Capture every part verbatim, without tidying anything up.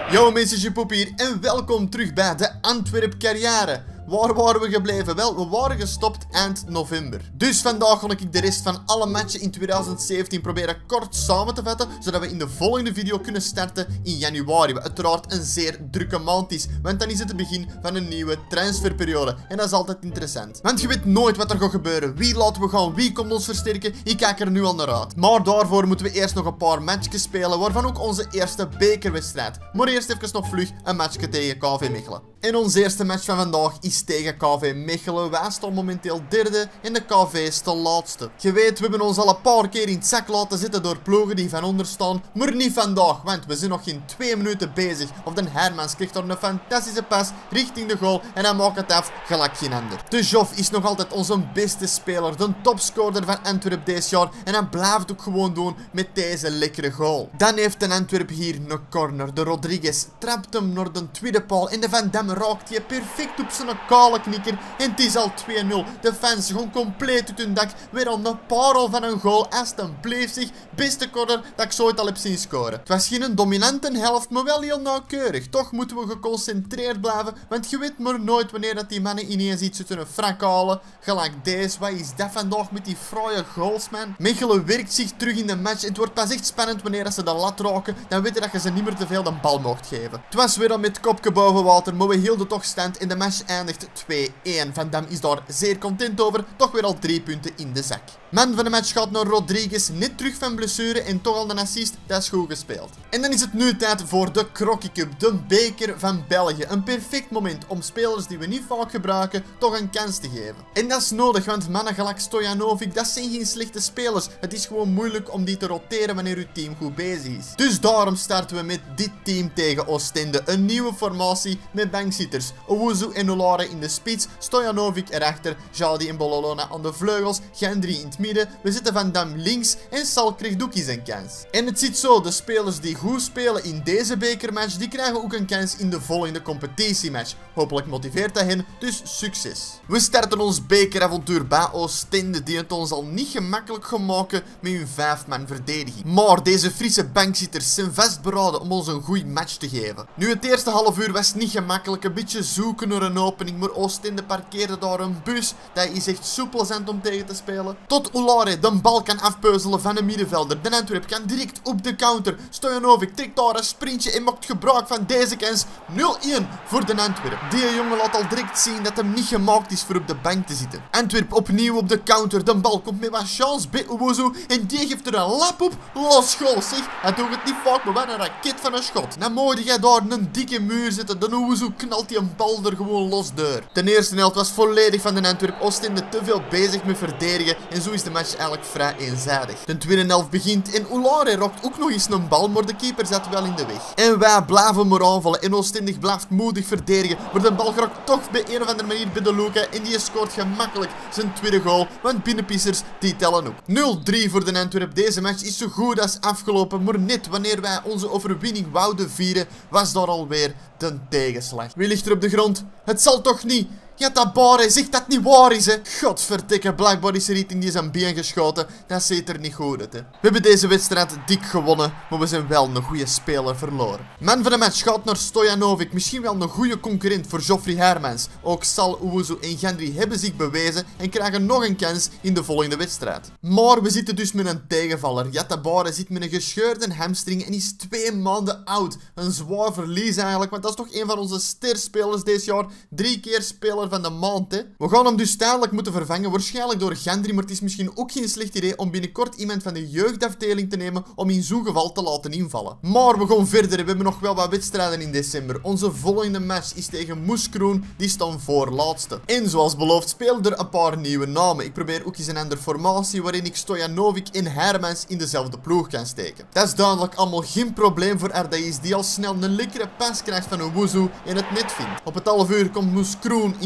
Yo mensen, Jepoep hier en welkom terug bij de Antwerp carrière. Waar waren we gebleven? Wel, we waren gestopt eind november. Dus vandaag ga ik de rest van alle matchen in twintig zeventien proberen kort samen te vatten, zodat we in de volgende video kunnen starten in januari. Wat uiteraard een zeer drukke maand is, want dan is het het begin van een nieuwe transferperiode. En dat is altijd interessant. Want je weet nooit wat er gaat gebeuren. Wie laten we gaan? Wie komt ons versterken? Ik kijk er nu al naar uit. Maar daarvoor moeten we eerst nog een paar matchjes spelen, waarvan ook onze eerste bekerwedstrijd. Maar eerst even nog vlug een matchje tegen K V Mechelen. En onze eerste match van vandaag is tegen K V Mechelen. Wij staan momenteel derde en de K V is de laatste. Je weet, we hebben ons al een paar keer in het zak laten zitten door ploegen die van onder staan. Maar niet vandaag, want we zijn nog geen twee minuten bezig. Of de Hermans krijgt daar een fantastische pas richting de goal en hij maakt het af gelijk geen ander. De Joff is nog altijd onze beste speler, de topscorer van Antwerp dit jaar. En hij blijft het ook gewoon doen met deze lekkere goal. Dan heeft de Antwerp hier een corner. De Rodriguez trapt hem naar de tweede paal en de Van Damme raakt je perfect op zijn kale knikker. En het is al twee nul. De fans gaan compleet uit hun dak. Weer al een parel van een goal. Aston bleef zich. Beste corner dat ik zo ooit al heb zien scoren. Het was geen dominante helft, maar wel heel nauwkeurig. Toch moeten we geconcentreerd blijven. Want je weet maar nooit wanneer dat die mannen ineens iets uit hun frak halen. Gelijk deze. Wat is dat vandaag met die fraaie goals, man? Mechelen werkt zich terug in de match. Het wordt pas echt spannend wanneer ze de lat raken. Dan weet je dat je ze niet meer te veel de bal mocht geven. Het was weer al met kopje boven water. Maar we hielden toch stand en de match eindigt twee één. Van Dam is daar zeer content over. Toch weer al drie punten in de zak. Man van de match gaat naar Rodriguez. Net terug van blessure en toch al een assist. Dat is goed gespeeld. En dan is het nu tijd voor de Crocky Cup. De beker van België. Een perfect moment om spelers die we niet vaak gebruiken toch een kans te geven. En dat is nodig, want mannen gelijk Stojanovic, dat zijn geen slechte spelers. Het is gewoon moeilijk om die te roteren wanneer uw team goed bezig is. Dus daarom starten we met dit team tegen Oostende. Een nieuwe formatie met bankzitters. Owusu en Olare in de spits, Stojanovic erachter, Jadi en Bololona aan de vleugels, Gendry in het midden. We zitten Van Dam links en Sal krijgt ook eens een kans. En het zit zo, de spelers die goed spelen in deze bekermatch, die krijgen ook een kans in de volgende competitiematch. Hopelijk motiveert dat hen, dus succes. We starten ons bekeravontuur bij Oostende, die het ons al niet gemakkelijk gaan maken met hun vijf-man verdediging. Maar deze Friese bankzitters zijn vastberaden om ons een goede match te geven. Nu, het eerste half uur was niet gemakkelijk, een beetje zoeken naar een opening, maar Oostende parkeerde daar een bus. Dat is echt soepel zijn om tegen te spelen. Tot Olare de bal kan afpeuzelen van een middenvelder. De Antwerp kan direct op de counter. Stojanovic trekt daar een sprintje en maakt gebruik van deze kans. nul één voor de Antwerp. Die jongen laat al direct zien dat hem niet gemaakt is voor op de bank te zitten. Antwerp opnieuw op de counter. De bal komt met wat chance bij Owusu en die geeft er een lap op. Los goal, zeg. Hij doet het niet vaak, maar wat een raket van een schot. Dan moet jij daar een dikke muur zetten. De Owusu knalt die een bal er gewoon los door. De eerste helft was volledig van de Antwerp. Oostende te veel bezig met verdedigen en zo is de match eigenlijk vrij eenzijdig. De tweede helft begint en Olare rokt ook nog eens een bal, maar de keeper zat wel in de weg. En wij blijven maar aanvallen en Oostende blijft moedig verdedigen, maar de bal raakt toch bij een of andere manier bij de Luca en die scoort gemakkelijk zijn tweede goal, want binnenpissers die tellen ook. nul drie voor de Antwerp. Deze match is zo goed als afgelopen, maar net wanneer wij onze overwinning wouden vieren, was daar alweer de tegenslag. Wie ligt er op de grond? Het zal toch niet? Ja, dat Bare, zeg dat niet waar is, hè. Godverdikke, blijkbaar is er iets in die zijn been geschoten. Dat ziet er niet goed uit, hè. We hebben deze wedstrijd dik gewonnen, maar we zijn wel een goede speler verloren. Man van de match gaat naar Stojanovic. Misschien wel een goede concurrent voor Geoffrey Hermans. Ook Sal, Owusu en Gendry hebben zich bewezen en krijgen nog een kans in de volgende wedstrijd. Maar we zitten dus met een tegenvaller. Yatta Bare zit met een gescheurde hamstring en is twee maanden oud. Een zwaar verlies eigenlijk, want dat is toch een van onze sterspelers dit jaar. Drie keer speler van de maand, hè. We gaan hem dus tijdelijk moeten vervangen, waarschijnlijk door Gendry, maar het is misschien ook geen slecht idee om binnenkort iemand van de jeugdafdeling te nemen om in zo'n geval te laten invallen. Maar we gaan verder, we hebben nog wel wat wedstrijden in december. Onze volgende match is tegen Moeskroen, die staan voor laatste. En zoals beloofd spelen er een paar nieuwe namen. Ik probeer ook eens een andere formatie waarin ik Stojanovic en Hermans in dezelfde ploeg kan steken. Dat is duidelijk allemaal geen probleem voor Ardaïs, die al snel een lekkere pas krijgt van Owusu en het net vindt. Op het half uur komt Moeskroen in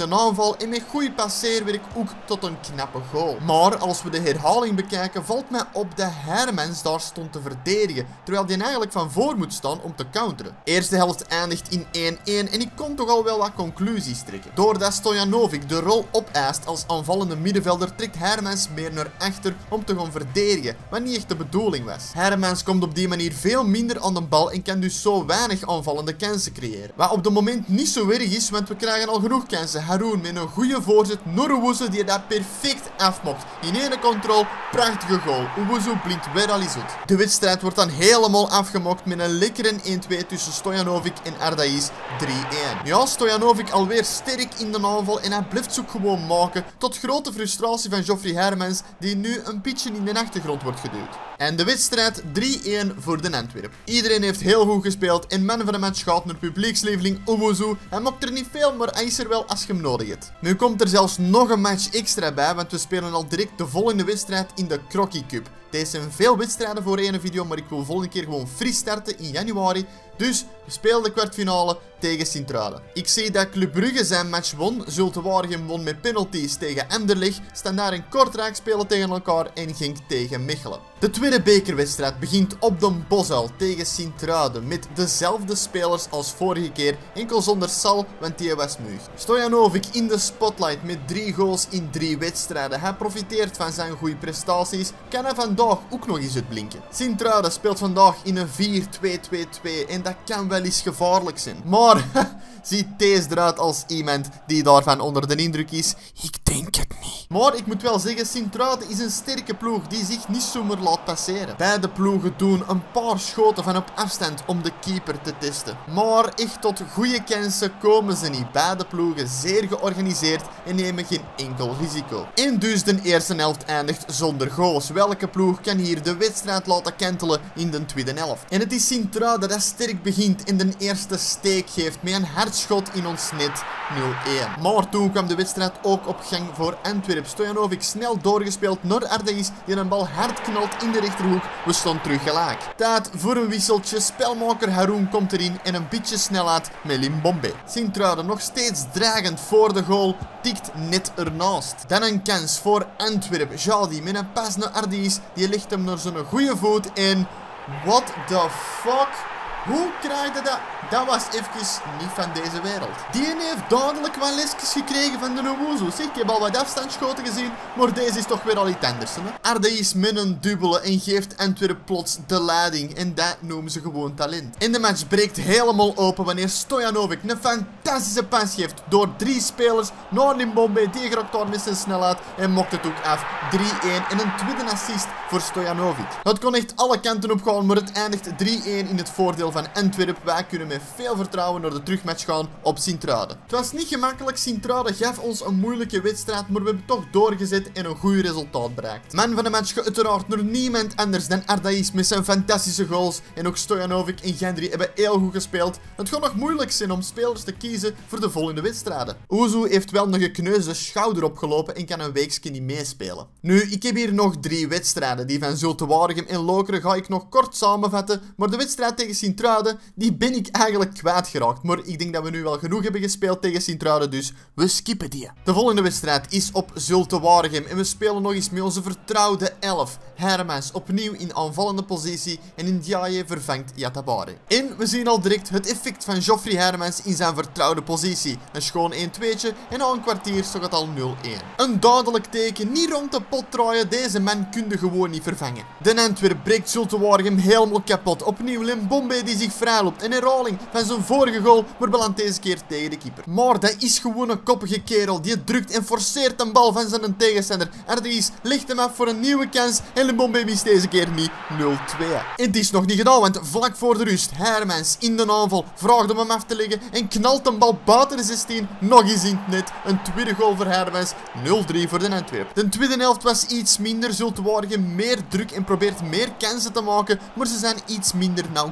de aanval en met goede passeerwerk ook tot een knappe goal. Maar als we de herhaling bekijken, valt mij op dat Hermans daar stond te verdedigen, terwijl die eigenlijk van voor moet staan om te counteren. Eerste helft eindigt in één één en ik kon toch al wel wat conclusies trekken. Doordat Stojanovic de rol opeist als aanvallende middenvelder, trekt Hermans meer naar achter om te gaan verdedigen, wat niet echt de bedoeling was. Hermans komt op die manier veel minder aan de bal en kan dus zo weinig aanvallende kansen creëren. Wat op het moment niet zo erg is, want we krijgen al genoeg kansen. Haroun met een goede voorzet naar Owusu die dat perfect afmokt. In één controle, prachtige goal. Owusu blinkt weer al eens uit. De wedstrijd wordt dan helemaal afgemokt met een lekkere één twee tussen Stojanovic en Ardaiz drie één. Ja, Stojanovic alweer sterk in de aanval en hij blijft zoek gewoon maken, tot grote frustratie van Geoffrey Hermans die nu een beetje in de achtergrond wordt geduwd. En de wedstrijd drie één voor de Antwerp. Iedereen heeft heel goed gespeeld en man van de match gaat naar publiekslieveling Owusu. Hij mokt er niet veel, maar hij is er wel als je hem nodig hebt. Nu komt er zelfs nog een match extra bij, want we spelen al direct de volgende wedstrijd in de Crocky Cup. Deze zijn veel wedstrijden voor één video, maar ik wil volgende keer gewoon free starten in januari. Dus we spelen de kwartfinale tegen Sint-Truiden. Ik zie dat Club Brugge zijn match won. Zulte Waregem won met penalties tegen Anderlecht. Standaard en Kortrijk spelen tegen elkaar en Genk tegen Mechelen. De tweede bekerwedstrijd begint op de Bosuil tegen Sint-Truiden met dezelfde spelers als vorige keer, enkel zonder Sal, want die was muug. Stojanovic in de spotlight met drie goals in drie wedstrijden. Hij profiteert van zijn goede prestaties. Kan hij vandaag ook nog eens uitblinken. Sint-Truiden speelt vandaag in een vier twee twee twee en dat kan wel eens gevaarlijk zijn. Maar ziet deze eruit als iemand die daarvan onder de indruk is? Ik denk het niet. Maar ik moet wel zeggen, Sint-Truiden is een sterke ploeg die zich niet zomaar laat passeren. Beide ploegen doen een paar schoten van op afstand om de keeper te testen. Maar echt tot goede kansen komen ze niet. Beide ploegen zeer georganiseerd en nemen geen enkel risico. En dus de eerste helft eindigt zonder goals. Welke ploeg kan hier de wedstrijd laten kantelen in de tweede helft? En het is Sint-Truiden dat sterk begint en de eerste steek geeft met een hard schot in ons net nul één. Maar toen kwam de wedstrijd ook op gang voor Antwerp. Stojanovic snel doorgespeeld naar Ardaiz die een bal hard knalt in de rechterhoek. We staan terug gelijk. Tijd voor een wisseltje. Spelmaker Haroun komt erin en een beetje snelheid met Limbombe. Sint-Truiden nog steeds dreigend voor de goal. Tikt net ernaast. Dan een kans voor Antwerp. Jadi met een pas naar Ardaiz. Die legt hem naar zijn goede voet en... What the fuck? Hoe krijg je dat? Dat was even niet van deze wereld. Die heeft dadelijk wel lesjes gekregen van de Owusu. Zeg, ik heb al wat afstandsschoten gezien, maar deze is toch weer al iets anders. Hè? Ardaiz met een dubbele en geeft Antwerp plots de leiding. En dat noemen ze gewoon talent. En de match breekt helemaal open wanneer Stojanovic een fantastische pas geeft door drie spelers naar Limbombe. Die gerokt daar met zijn snelheid en mokt het ook af. drie één en een tweede assist voor Stojanovic. Het kon echt alle kanten op gaan, maar het eindigt drie één in het voordeel van Antwerp. Wij kunnen met veel vertrouwen naar de terugmatch gaan op Sint-Truiden. Het was niet gemakkelijk. Sint-Truiden gaf ons een moeilijke wedstrijd, maar we hebben toch doorgezet en een goed resultaat bereikt. Man van de match uiteraard naar niemand anders dan Ardaiz met zijn fantastische goals. En ook Stojanovic en Gendry hebben heel goed gespeeld. Het gaat nog moeilijk zijn om spelers te kiezen voor de volgende wedstrijden. Owusu heeft wel een gekneusde schouder opgelopen en kan een weekje niet meespelen. Nu, ik heb hier nog drie wedstrijden. Die van Zulte Waregem en Lokeren ga ik nog kort samenvatten, maar de wedstrijd tegen Sint-Truiden die ben ik eigenlijk kwijtgeraakt. Maar ik denk dat we nu wel genoeg hebben gespeeld tegen Sint-Truiden, dus we skippen die. De volgende wedstrijd is op Zulte Waregem en we spelen nog eens met onze vertrouwde elf. Hermans opnieuw in aanvallende positie en Ndiaye vervangt Yatabare. En we zien al direct het effect van Geoffrey Hermans in zijn vertrouwde positie. Een schoon één tweetje en na een kwartier stond het al nul één. Een duidelijk teken, niet rond de pot draaien, deze man kun je gewoon niet vervangen. De Antwerp breekt Zulte Waregem helemaal kapot. Opnieuw Limbombe die zich vrijloopt. Een herhaling van zijn vorige goal, maar belandt deze keer tegen de keeper. Maar dat is gewoon een koppige kerel. Die drukt en forceert een bal van zijn tegenstander. Ardaiz legt hem af voor een nieuwe kans en Limbombe mist deze keer niet. nul twee. En het is nog niet gedaan, want vlak voor de rust, Hermans in de aanval vraagt om hem af te leggen en knalt een bal buiten de zestien. Nog eens in het net. Een tweede goal voor Hermans. nul drie voor de Antwerp. De tweede helft was iets minder. Zulte Waregem meer druk en probeert meer kansen te maken, maar ze zijn iets minder nauwkeurig.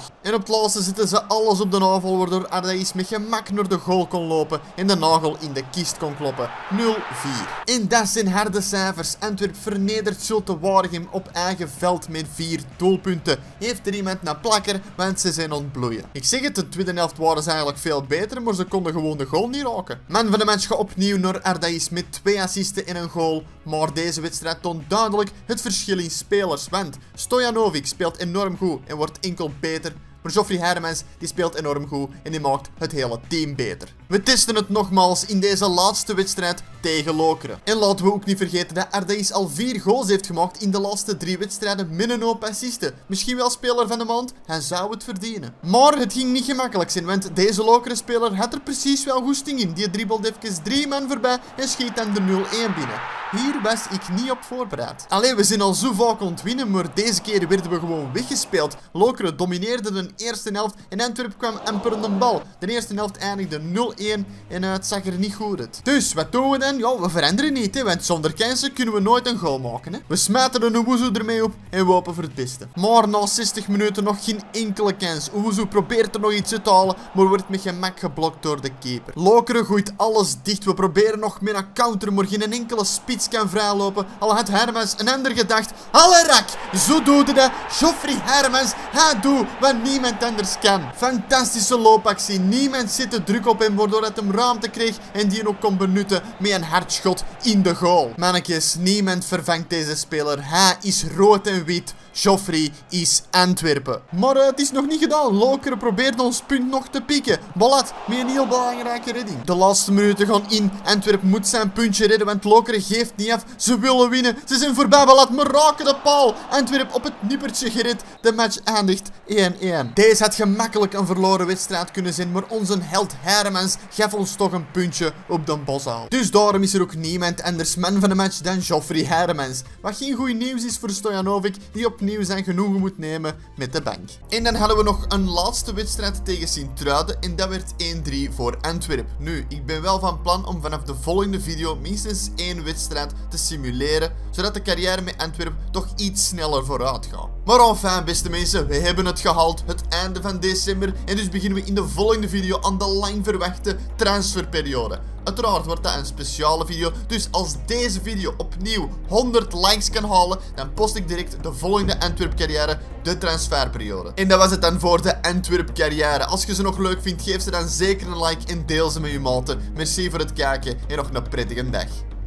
En op het laatste zitten ze alles op de navel, waardoor Arda'is met gemak naar de goal kon lopen en de nagel in de kist kon kloppen. nul vier. En dat zijn harde cijfers. Antwerp vernedert Zulte Waregem op eigen veld met vier doelpunten. Heeft er iemand naar plakker, want ze zijn ontbloeien. Ik zeg het, de tweede helft waren ze eigenlijk veel beter, maar ze konden gewoon de goal niet raken. Man van de match gaat opnieuw naar Arda'is met twee assisten en een goal. Maar deze wedstrijd toont duidelijk het verschil in spelers, want Stojanovic speelt enorm goed en wordt enkel beter. Maar Geoffrey Hermans die speelt enorm goed en die maakt het hele team beter. We testen het nogmaals in deze laatste wedstrijd tegen Lokeren. En laten we ook niet vergeten dat Arda'is al vier goals heeft gemaakt in de laatste drie wedstrijden met een hoop assisten. Misschien wel speler van de maand, hij zou het verdienen. Maar het ging niet gemakkelijk zijn, want deze Lokeren speler had er precies wel goesting in. Die dribbelde even drie man voorbij en schiet dan de nul één binnen. Hier was ik niet op voorbereid. Allee, we zijn al zo vaak ontwinnen, maar deze keer werden we gewoon weggespeeld. Lokeren domineerde de eerste helft en Antwerp kwam amper aan de bal. De eerste helft eindigde nul één en uh, het zag er niet goed uit. Dus, wat doen we dan? Ja, we veranderen niet, hè, want zonder kansen kunnen we nooit een goal maken. Hè. We smijten een Owusu ermee op en we hopen voor het beste. Maar na zestig minuten nog geen enkele kans. Owusu probeert er nog iets uit te halen, maar wordt met gemak geblokt door de keeper. Lokeren gooit alles dicht. We proberen nog met een counter, maar geen enkele spits kan vrijlopen. Al had Hermans een ander gedacht. Allerak! Zo doet dat. Geoffrey Hermans, hij doet wat niemand anders kan. Fantastische loopactie. Niemand zit te druk op hem, waardoor hij hem ruimte kreeg en die ook kon benutten met een hardschot in de goal. Mannetjes, niemand vervangt deze speler. Hij is rood en wit. Geoffrey is Antwerpen. Maar uh, het is nog niet gedaan. Lokeren probeert ons punt nog te pikken. Ballat met een heel belangrijke redding. De laatste minuten gaan in. Antwerp moet zijn puntje redden, want Lokeren geeft niet af. Ze willen winnen. Ze zijn voorbij Ballat, maar raken de paal. Antwerp op het nippertje gered. De match eindigt één één. Deze had gemakkelijk een verloren wedstrijd kunnen zijn, maar onze held Hermans gaf ons toch een puntje op de boshaal. Dus daarom is er ook niemand anders man van de match dan Geoffrey Hermans. Wat geen goed nieuws is voor Stojanovic, die opnieuw zijn genoegen moet nemen met de bank. En dan hadden we nog een laatste wedstrijd tegen Sint-Truiden en dat werd één drie voor Antwerp. Nu, ik ben wel van plan om vanaf de volgende video minstens één wedstrijd te simuleren, zodat de carrière met Antwerp toch iets sneller vooruit gaat. Maar enfin, beste mensen, we hebben het gehaald, het einde van december, en dus beginnen we in de volgende video aan de lang verwachte transferperiode. Uiteraard wordt dat een speciale video, dus als deze video opnieuw honderd likes kan halen, dan post ik direct de volgende Antwerp carrière, de transferperiode. En dat was het dan voor de Antwerp carrière. Als je ze nog leuk vindt, geef ze dan zeker een like en deel ze met je maten. Merci voor het kijken en nog een prettige dag.